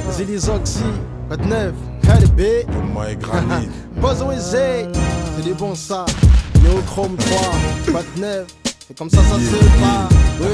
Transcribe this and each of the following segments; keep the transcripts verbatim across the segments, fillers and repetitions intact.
Zélis Oxy, vingt-neuf, Calibé, Moi et Granit. Bozo et Zay, c'est des bons ça. Néochrome trois, vingt-neuf, c'est comme ça ça Yeah, se yeah. passe. Oui.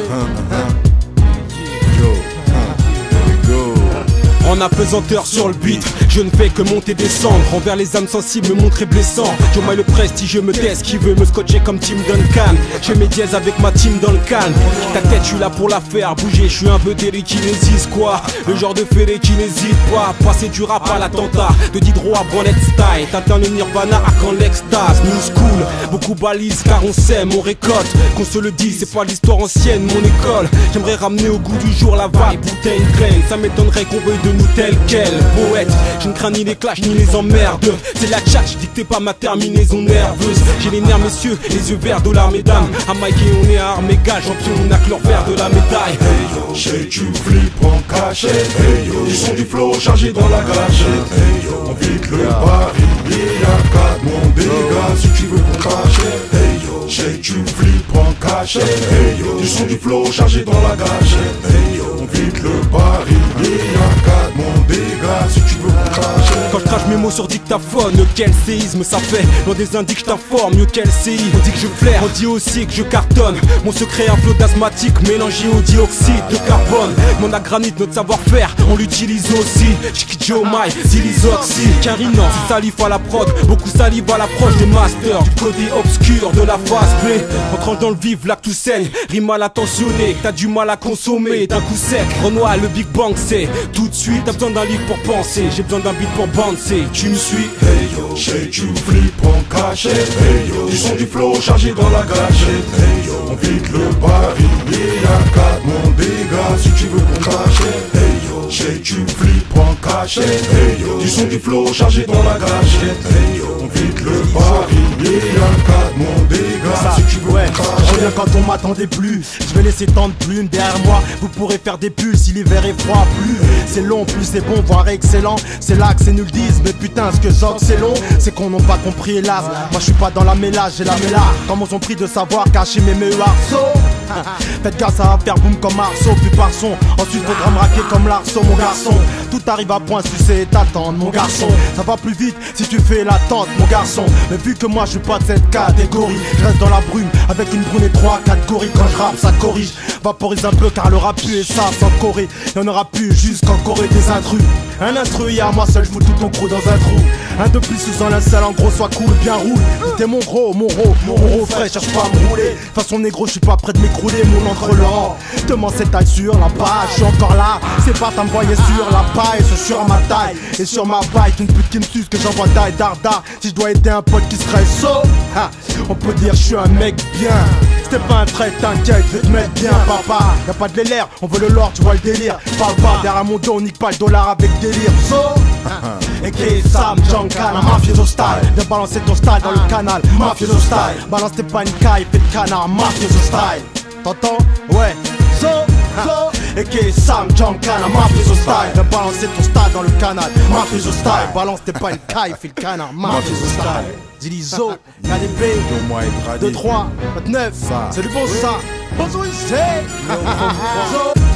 Yo, here we go. En apesanteur sur le beat, je ne fais que monter descendre envers les âmes sensibles, me montrer blessant. Je maille le prestige, je me teste, qui veut me scotcher comme Tim Duncan. J'ai mes dièses avec ma team dans le calme. Ta tête, je suis là pour la faire bouger, je suis un peu télékinésiste quoi. Le genre de fêlé qui n'hésite pas. Passer du rap à l'attentat, de Diderot à Branlette Style. T'atteins le Nirvana à quand l'extase. New school, beaucoup balisent car on sait, on récolte. Qu'on se le dise, c'est pas l'histoire ancienne, mon école. J'aimerais ramener au goût du jour la vibe, bouteille graine. Ça m'étonnerait qu'on veuille de nous tel quel poète. Je ne crains ni les clashs ni les emmerdes. C'est la tchatch, dictée par ma terminaison nerveuse. J'ai les nerfs messieurs, les yeux verts, dollars mesdames. À Mike et on est à armes égales, champion on a que leur verre de la médaille. Hey yo, shake tu flippes en cachette. Hey yo, du son du flow chargé dans la gâchette. Hey yo, on vide le baril, y'a quatre mon dégât si tu veux qu'on crachette. Hey yo, shake tu flippes en cachette. Hey yo, du son du flow chargé dans la gâchette. Hey yo, on vide le baril, y'a quatre mon dégât si tu veux qu'on crachette. Quand je crache mes mots sur dictaphone, quel séisme ça fait. Loin des indices, je t'informe, mieux qu'L C I. On dit que je flaire, on dit aussi que je cartonne. Mon secret, un flot d'asthmatique mélangé au dioxyde de carbone. Mon agranite, notre savoir-faire, on l'utilise aussi. Chiki Joe Mai, Zélis Oxy, Carina, salif à la prod, beaucoup salive à l'approche des masters. Du côté obscur de la phase B, on tranche dans le vif, là que tout saigne. Rime mal attentionné, t'as du mal à consommer d'un coup sec. Renoir, le Big Bang, c'est tout de suite. T'as besoin d'un livre pour penser, j'ai besoin d'un beat pour bouncer. Tu me suis? Hey yo, shake tu flippes en cachette. Hey yo, du son du flow chargé dans la gâchette. Hey yo, on vide le baril, y'a quatre mon dégât si tu veux qu'on crachette. Hey yo, shake tu flippes en cachette. Hey yo, du son du flow chargé dans la gâchette. Hey yo, on vide le baril, y'a quatre mon dégât si tu veux Ouais, qu'on je crachette. reviens quand on m'attendait plus. Je vais laisser tant de plumes derrière moi. Vous pourrez faire des pulls si l'hiver est froid. Plus c'est long, plus c'est bon, voire excellent. C'est là que c'est nul disent, mais putain, ce que j'oc c'est long. C'est qu'on n'a pas compris, hélas. Moi je suis pas dans la mélage, j'ai la méla. Comme on ont pris de savoir cacher mes meilleurs arceaux. Faites gaffe, ça va faire boum comme arceau, puis par son. Ensuite faudra me raquer comme l'arceau, mon garçon. Tout arrive à point, tu sais t'attendre, mon garçon. Ça va plus vite si tu fais l'attente, mon garçon. Mais vu que moi je suis pas de cette catégorie, je reste dans la brume avec une brune et trois catégories. Quand je rappe, ça corrige. Vaporise un peu car le rap pue et ça sans Corée. Y'en aura plus jusqu'en Corée des intrus. Un intrus, à moi seul, je fous tout ton crew dans un trou. Un de plus sous un linceul, en gros, soit cool, bien roule. T'es mon gros, mon gros, mon gros frais, cherche pas à me rouler. De toute façon, négro, je suis pas prêt de m'écrouler, mon entre-lent. Demain, c'est taille sur la page, je suis encore là. C'est pas t'envoyer sur la paille, c'est sur ma taille. Et sur ma bike, une pute qui me suce, que j'envoie taille darda. Si je dois aider un pote qui serait saut, ha, on peut dire je suis un mec bien. C'était pas un trait, t'inquiète, je vais te mettre bien, papa. Y'a pas de l'air, on veut le lore, tu vois le délire. Parle pas, derrière mon dos, on nique pas le dollar avec délire. So, et qui Sam, Junkan, un mafioso style. Viens balancer ton style dans le canal, mafioso style. Balance tes panicailles, fais le canard, mafioso style. T'entends? Ouais. So, so, et qui Sam, Junkan, un mafioso style. Viens balancer ton style dans le canal, mafioso style. Balance tes panicailles, fais le canard, mafioso style. Zilizo, K D B, Yo, moi et Granit. deux trois, vingt-neuf, Ça. c'est du bon ça. Bonjour, c'est